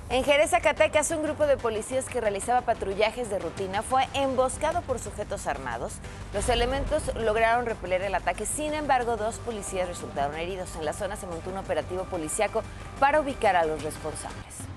En Jerez, Zacatecas, un grupo de policías que realizaba patrullajes de rutina fue emboscado por sujetos armados. Los elementos lograron repeler el ataque, sin embargo, 2 policías resultaron heridos. En la zona se montó un operativo policíaco para ubicar a los responsables.